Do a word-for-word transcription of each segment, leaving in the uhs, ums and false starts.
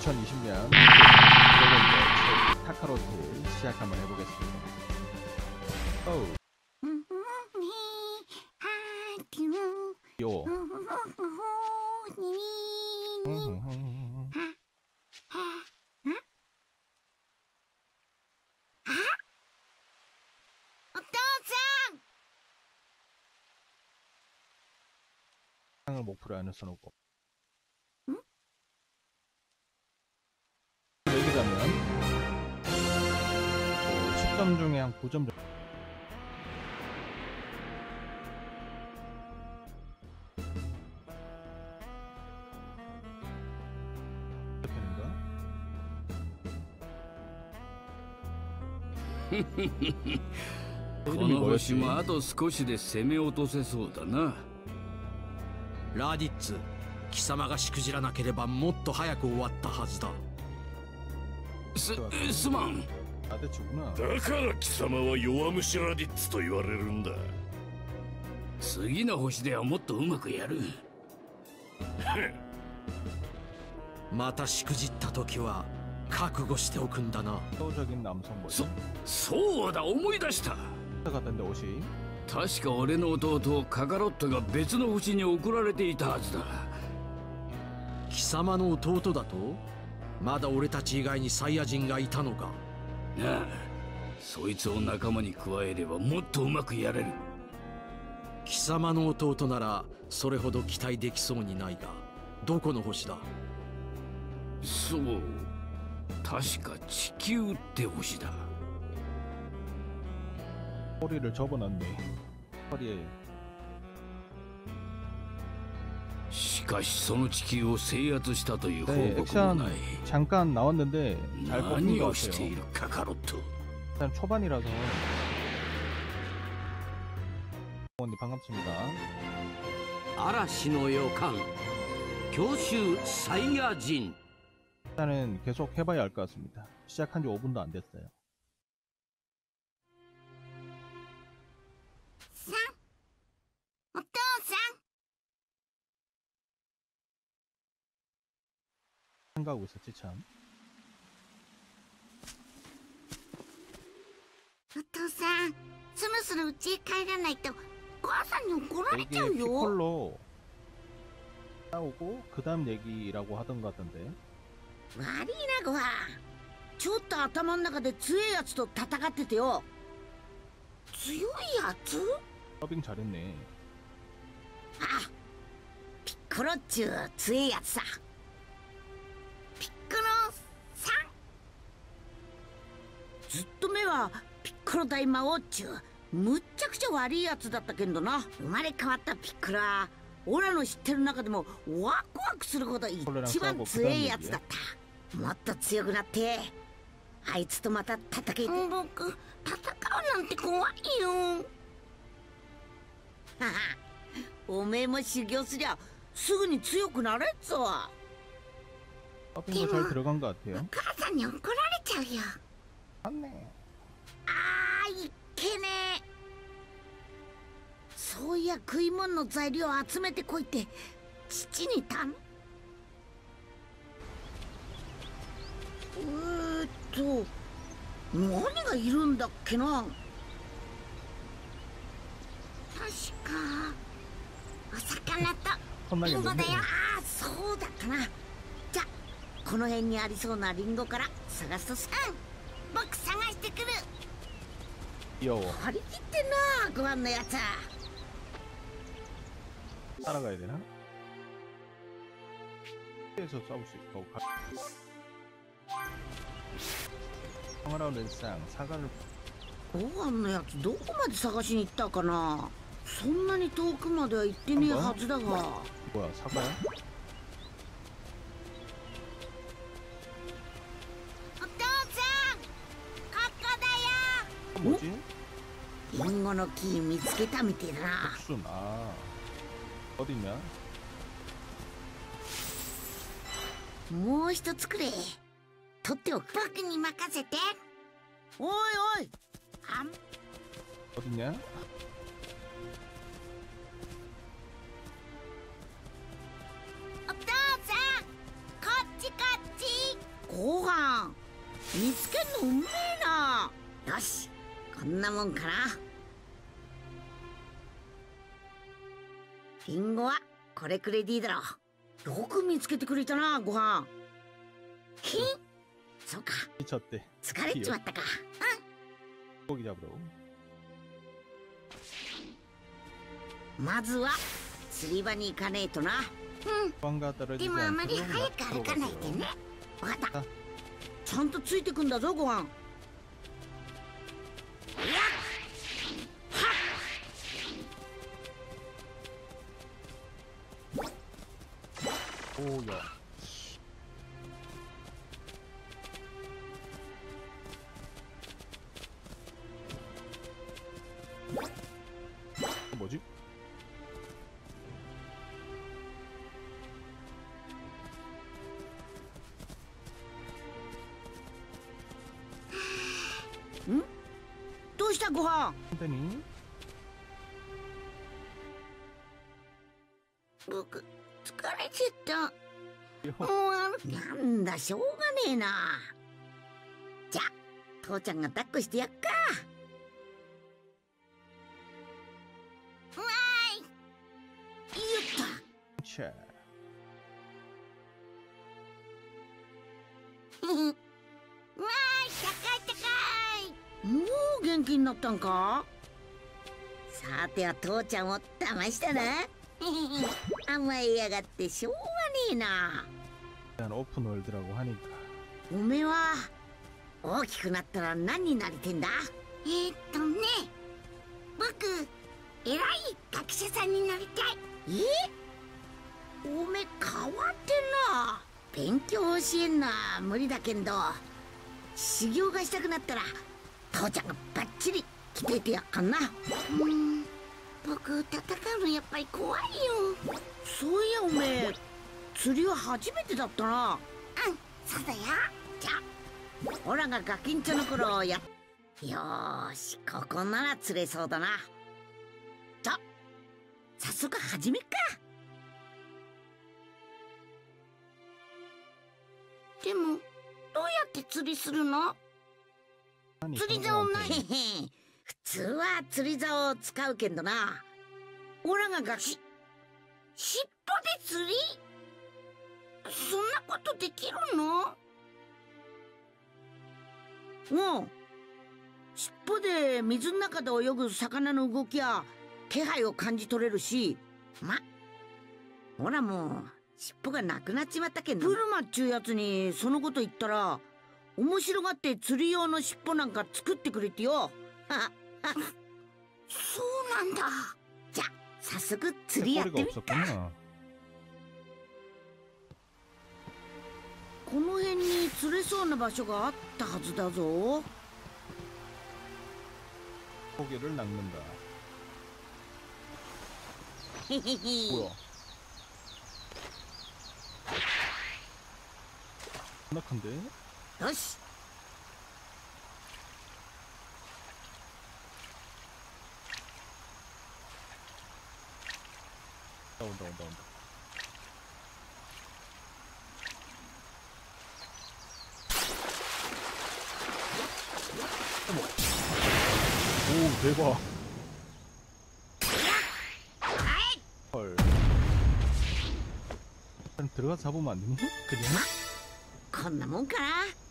이천이십 년 드래곤볼 카카로트 시작 한번 해보겠습니다. 오. 요. 상을 목표로 하는 선호고. 응? 여기라면 십 점 중에 한 구 점 정도. この星もあと少しで攻め落とせそうだな。 ラディッツ、貴様がしくじらなければもっと早く終わったはずだ。 す、すまん。 だから貴様は弱虫ラディッツと言われるんだ。 次の星ではもっとうまくやる。 またしくじった時は覚悟しておくんだな。 そ、そうだ、思い出した。確か俺の弟カカロットが別の星に送られていたはずだ。 貴様の弟だと？まだ俺たち以外にサイヤ人がいたのか。 なあ、そいつを仲間に加えればもっとうまくやれる。 貴様の弟ならそれほど期待できそうにないが、どこの星だ？ そう、確か地球って星だ。 허리를 접어놨네. 허리에. しかしその地球を制圧したという報 네, 告もない。 액션 잠깐 나왔는데 잘 뽑힌 것 같아요. 일단 초반이라서. 원님 반갑습니다. 아라시노 요칸 교슈 사이야진. 일단은 계속 해봐야 할 것 같습니다. 시작한 지 오 분도 안 됐어요. 상? 오토상? 생각하고 있었지 참. 오토상, そろそろ家へ帰らないとお母さんに怒られちゃうよ。 피콜로 싸우고 그 다음 얘기라고 하던 것 같던데. 悪いな、ごはちょっと頭の中で強いやつと戦っててよ。強いやつ？ 더빙 잘했네. 아, 피코로っちゅう強いやつさ。ピッコロさん。ずっと目はピッコロ大魔王っちゅうむっちゃくちゃ悪いやつだったけどな。生まれ変わったピッコロはオラの知ってる中でもワクワクするほど一番強いやつだった。もっと強くなってあいつとまた戦い。僕戦うなんて怖いよ。おめえも修行すりゃすぐに強くなれっぞ。 더빙도 잘 들어간 것 같아요. お母さんに怒られちゃうよ。 맞네. あーいっけねえ。そういや食い物の材料集めてこいって父に頼む。えーっと何がいるんだっけな。確かお魚とリンゴだよ。ああ、そうだったな。じゃあこの辺にありそうなリンゴから探すとす。うん、僕探してくる。 귀여워. 張り切ってんな、ご飯のやつ。 따라가야 되나? 에서 싸울 수 있고. 평화로운 일상 사과를. ご飯のやつどこまで探しに行ったかな。そんなに遠くまでは行ってねえはずだが。 뭐야, 사과야? お父さん、ここだよ。 뭐지? リンゴの木見つけたみてえだな。 복순. 아. 어딨냐? もう一つくれ。取っておく。僕に任せて。おいおい。あん。 어딨냐? お父さん、こっちこっち。 ご飯見つけんのうめえな。よし、こんなもんかな。リンゴはこれくれでいいだろう。よく見つけてくれたな、ご飯。ひん、そうか、疲れちまったか。 고기 잡으러. まずは釣り場に行かねえとな。うん。でもあまり早く歩かないでね。わかった。ちゃんとついてくんだぞ、ご飯。 おーや。뭐지? 응? どうしたご飯? 선생님? 僕疲れちゃった。もうなんだ、しょうがねえな。じゃあ父ちゃんが抱っこしてやっか。わーい、高い高い。もう元気になったんか。さては父ちゃんを騙したな。甘えやがってしょうがねえな。 오픈월드라고하니까 おめえは大きくなったら何になりてんだ。えー、っとね、僕偉い学者さんになりたい。え、おめえ変わってんな。勉強教えんのは無理だけど、修行がしたくなったら父ちゃんがバッチリ来ててやっかんな。うん、僕戦うのやっぱり怖いよ。そういやおめえ釣りは初めてだったな。うん、そうだよ。じゃあオラがガキンチョの頃や。よーし、ここなら釣れそうだな。じゃあ早速始めっか。でもどうやって釣りするの？釣り竿ない。普通は釣り竿を使うけんどな。オラがガキ、尻尾で釣り？そんなことできるの？うん。尻尾で水の中で泳ぐ魚の動きや気配を感じ取れるし、ま、ほらもう尻尾がなくなっちまったけんど。ブルマっちゅうやつにそのこと言ったら面白がって釣り用の尻尾なんか作ってくれてよ。そうなんだ。じゃあ早速釣りやってみっか。この辺に釣れそうな場所があったはずだぞ。 고기를 낚는다. 뭐야? 존나 큰데? 요시. 온다 온다 온다. 오 대박. 헐. 그냥 들어가서 잡으면 안 되니? 그냥? こんなもんかな。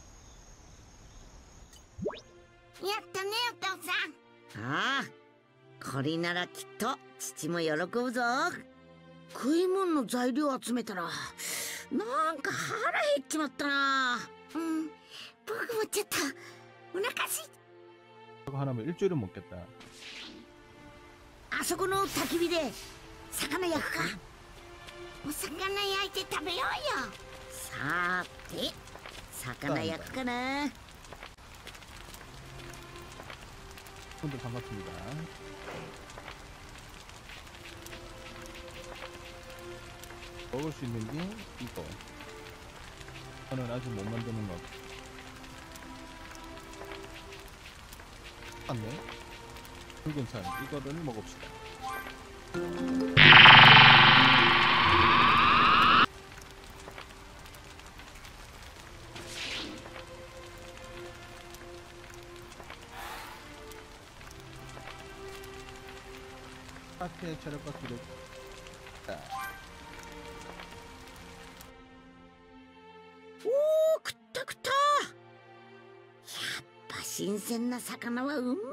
やったねお父さん。ああ、これならきっと父も喜ぶぞ。食い物の材料集めたらなんか腹減っちまったな。うん、僕もちょっとお腹すい。 저거 하나면 일주일은 먹겠다. あそこの焚き火で魚焼くか。お魚焼いて食べようよ。さーて魚焼くかな。 분들 반갑습니다. 먹을 수 있는 게 이거. 저는 아직 못 만드는 것 같아요. 맞네. 붉은살 이거를 먹읍시다. 파트의 체력과 기록. おー、食った食った。やっぱ新鮮な魚はうめえや。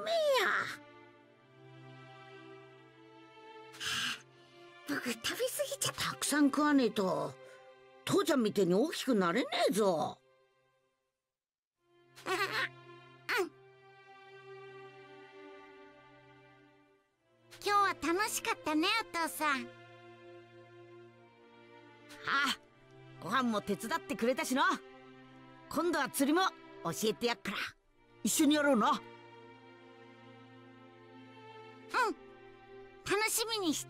僕食べ過ぎちゃたくさん食わねえと父ちゃんみてえに大きくなれねえぞ。 今日は楽しかったね、お父さん。 ああ、ご飯も手伝ってくれたしな。今度は釣りも教えてやっから一緒にやろうな。 うん、楽しみにして